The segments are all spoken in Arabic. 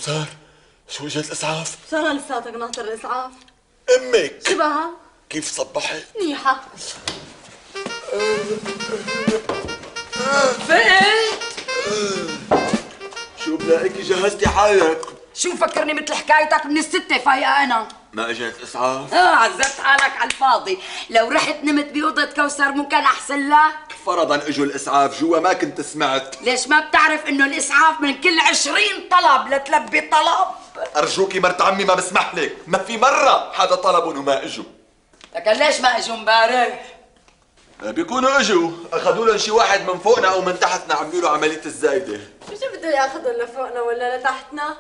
كوثر شو اجت الاسعاف؟ شو لساتك ناطر الاسعاف؟ امك شبها؟ كيف صبحت؟ منيحة. فقت؟ شو بلاقيكي جهزتي حالك؟ شو مفكرني مثل حكايتك من الستة فايقة أنا؟ ما اجت اسعاف؟ عذبت حالك على الفاضي، لو رحت نمت بأوضة كوثر مو كان أحسن لك؟ فرضا اجوا الاسعاف جوا ما كنت سمعت. ليش ما بتعرف إنه الإسعاف من كل 20 طلب لتلبي طلب؟ ارجوكي مرت عمي ما بسمح لك، ما في مرة حدا طلبهم وما اجوا. لكن ليش ما اجوا امبارح؟ بيكونوا اجوا، اخذوا لهم شي واحد من فوقنا او من تحتنا عملوا له عملية الزايدة. شو بده ياخذهم لفوقنا ولا لتحتنا؟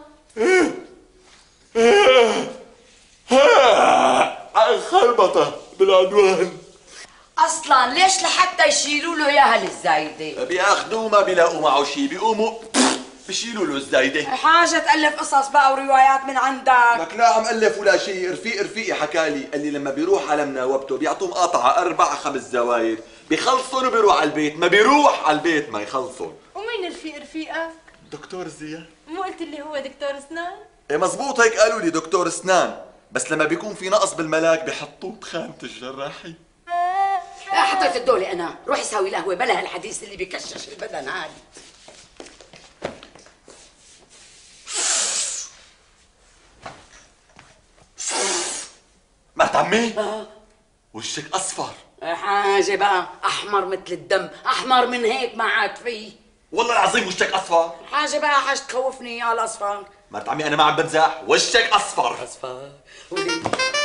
خربطة بالعنوان. أصلاً ليش لحتى يشيلوا له إياها الزايدة؟ بياخذوه ما بيلاقوا معه شي، بيقوموا بشيلوا له الزايدة. حاجة تألف قصص بقى وروايات من عندك. لك لا عم ألف ولا شيء، رفيقي حكالي، قال لي لما بيروح على مناوبته بيعطوه مقاطعة 4-5 زواير، بيخلصون وبيروح على البيت، ما بيروح على البيت ما يخلصون. ومين رفيقك؟ دكتور زياد. مو قلت لي هو دكتور اسنان؟ ايه مزبوط هيك قالوا لي دكتور اسنان، بس لما بيكون في نقص بالملاك بيحطوه بخانة الجراحي. حطيت الدولة أنا، روحي ساوي القهوة بلا هالحديث اللي بكشش البدن هاد. مرت عمي؟ وشك أصفر. حاجة بقى أحمر مثل الدم، أحمر من هيك ما عاد فيه. والله العظيم وشك أصفر. حاجة بقى حاجة تخوفني يا الأصفر. مرت عمي أنا ما عم بمزح، وشك أصفر. أصفر ولي